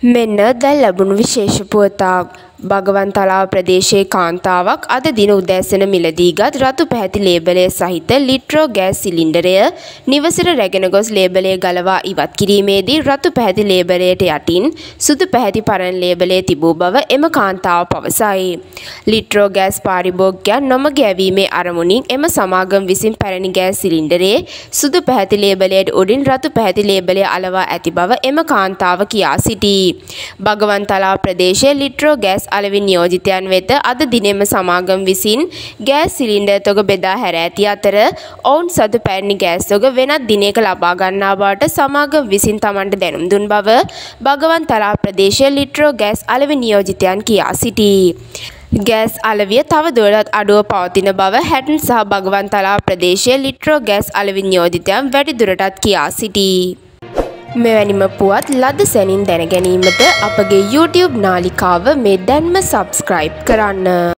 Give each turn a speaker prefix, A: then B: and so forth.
A: මෙන්න දැන් ලැබුණු විශේෂ පුවතක්. භගවන්තලාව ප්‍රදේශයේ කාන්තාවක් අද දින උදෑසන මිලදීගත් රතු පැහැති ලේබලය සහිත ලිට්‍රෝ ගෑස් සිලින්ඩරය නිවසට රැගෙන ගොස් ලේබලය ගලවා ඉවත් කිරීමේදී රතු පැහැති ලේබලයට යටින් සුදු පැහැති පරණ ලේබලය තිබූ බව එම කාන්තාව පවසයි. ලිට්‍රෝ ගෑස් පාරිභෝගිකයන් නොමග යැවීමේ අරමුණින් එම සමාගම විසින් පැරණි ගෑස් සිලින්ඩරයේ සුදු පැහැති ලේබලයට උඩින් රතු පැහැති ලේබලය අලවා ඇති බව එම කාන්තාව කියා සිටී. භගවන්තලාව ප්‍රදේශයේ ලිට්‍රෝ ගෑස් අලෙවි නියෝජිතයන් වෙත අද දිනෙම සමාගම විසින් ගෑස් සිලින්ඩර් තොග බෙදා හැර ඇති අතර ඔවුන් සතු පැරණි ගෑස් තොග වෙනත් දිනයක ලබා ගන්නා බවට සමාගම විසින් තමන්ට දැනුම් දුන් බව භගවන්තලාව ප්‍රදේශයේ ලිට්‍රෝ ගෑස් අලෙවි නියෝජිතයන් කියා සිටී. ගෑස් අලවිය තව දුරටත් අඩුව පවතින බව හැටන් සහ භගවන්තලාව ප්‍රදේශයේ ලිට්‍රෝ ගෑස් අලෙවි නියෝජිතයන් වැඩි දුරටත් කියා සිටී. මෙවැනිම පුවත් ලද සැනින් දැන ගැනීමට අපගේ YouTube නාලිකාව මේ දැන්ම සබ්ස්ක්‍රයිබ් කරන්න.